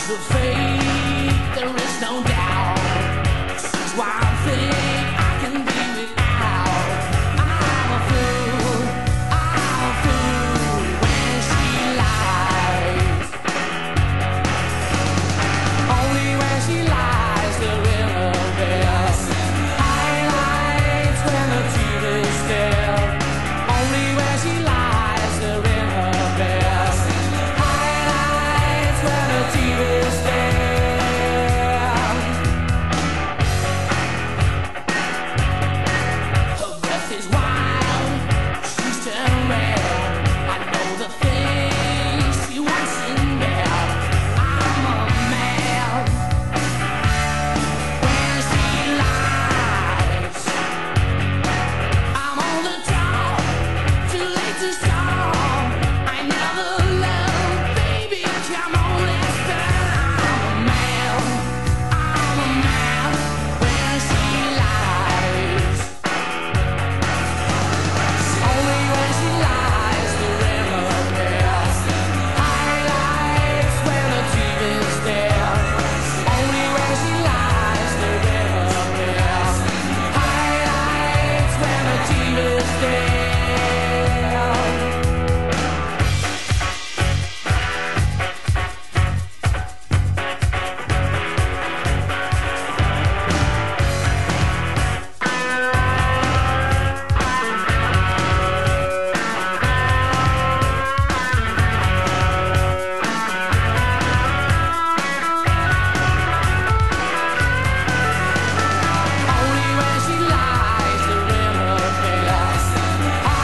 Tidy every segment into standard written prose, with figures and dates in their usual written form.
the faith, there is no doubt. She's one thing I can be without. I'm a fool when she lies. Only when she lies, the river bears highlights when the TV's still. Only when she lies, the river bears highlights when the TV's still. Her breath is wild, she's turned red. I know the things she wants in bed. I'm a man when she lies. I'm on the top, too late to stop. I never learned, baby, come on, let's burn. I'm a man when she lies. Only when she lies, the river bears highlights when the TV's there. Only when she lies, the river bears highlights when the TV's there. Only when she lies, the river bears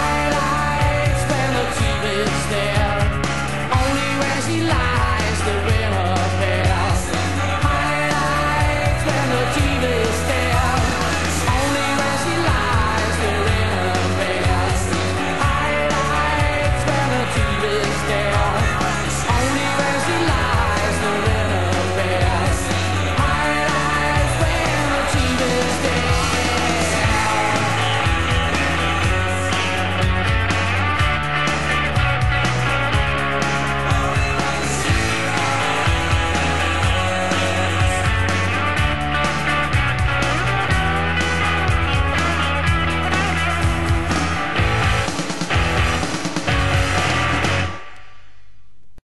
highlights when the TV's there. Only when she lies, the river